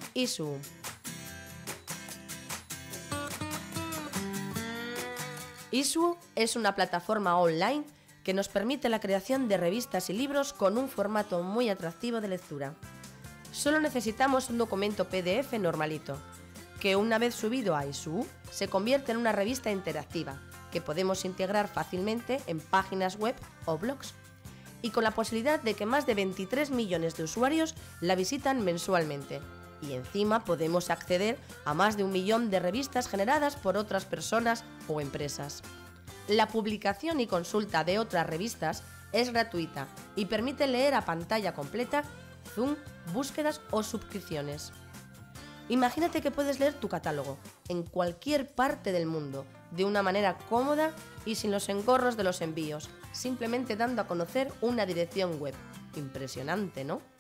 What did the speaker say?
Isu. Isu es una plataforma online que nos permite la creación de revistas y libros con un formato muy atractivo de lectura. Solo necesitamos un documento PDF normalito, que una vez subido a Isu se convierte en una revista interactiva que podemos integrar fácilmente en páginas web o blogs, y con la posibilidad de que más de 23 millones de usuarios la visitan mensualmente. Y encima podemos acceder a más de 1 millón de revistas generadas por otras personas o empresas. La publicación y consulta de otras revistas es gratuita y permite leer a pantalla completa, zoom, búsquedas o suscripciones. Imagínate que puedes leer tu catálogo en cualquier parte del mundo, de una manera cómoda y sin los engorros de los envíos, simplemente dando a conocer una dirección web. Impresionante, ¿no?